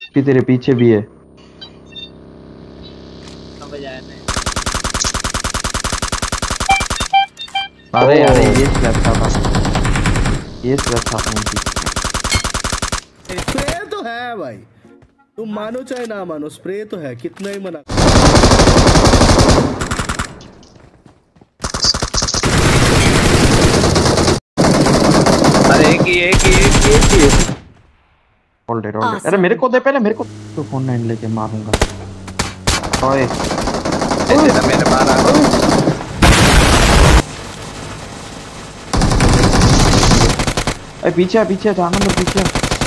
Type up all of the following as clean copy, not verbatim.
भी तेरे पीछे भी है। अरे अरे ये स्लैप था, ये स्लैप था। स्प्रे तो है भाई, तुम मानो चाहे ना मानो, स्प्रे तो है, कितना ही मना। अरे एक ही होल्ड इट। अरे मेरे को दे पहले, मेरे को तो फोन 9 लेके मारूंगा। ओए ऐसे मैंने मारा। अरे पीछे पीछे जाना, तो पीछे।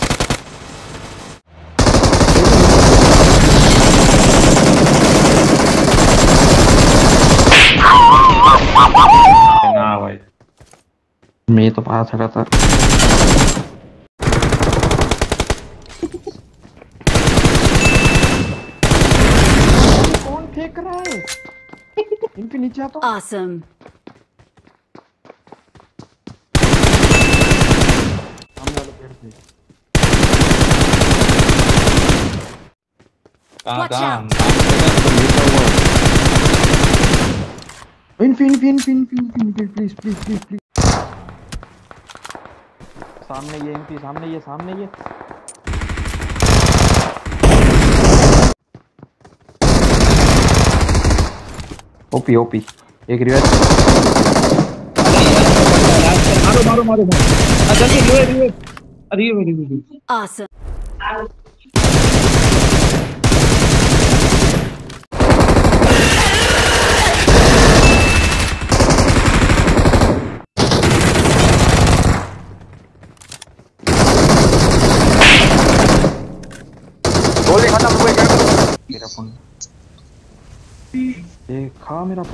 ना भाई, मैं तो पास खड़ा था। कौन फेंक रहा है? इनके नीचे आता हूं। Awesome. सामने वाले पेड़ पे। Watch out. प्लीज सामने ये एमपी, सामने ये ओपी एक रिवाइव। मारो जल्दी रिवाइव। Awesome. गोली खत्म हुई। मेरा फोन देखा, मेरा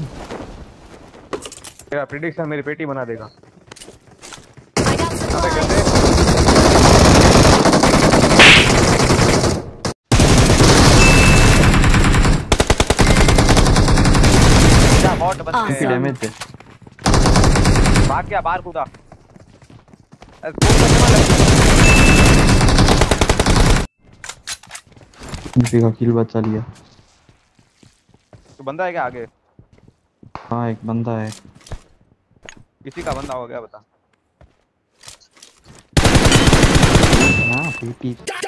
प्रेडिक्शन मेरी पेटी बना देगा। I got supplies. क्या हॉट बंदे की डैमेज है। भाग गया, बाहर कूदा। एमपी का किल बचा लिया। तो बंदा है क्या आगे? हाँ एक बंदा है। किसी का बंदा हो गया बता। हाँ पीटी